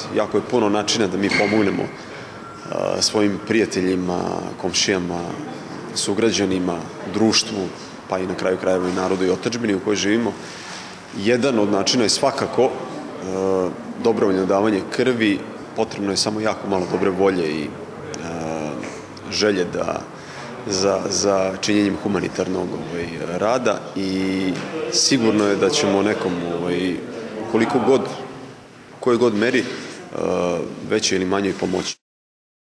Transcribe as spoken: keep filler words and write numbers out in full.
jako je puno načina da mi pomognemo svojim prijateljima, komšijama, sugrađanima, društvu, pa i na kraju krajeva i narodu i otadžbini u kojoj živimo. Jedan od načina je svakako dobrovoljno davanje krvi. Potrebno je samo jako malo dobre volje i želje da za, za činjenjem humanitarnog ovaj, rada i sigurno je da ćemo nekom ovaj, koliko god, kojoj god meri veće ili manje pomoći.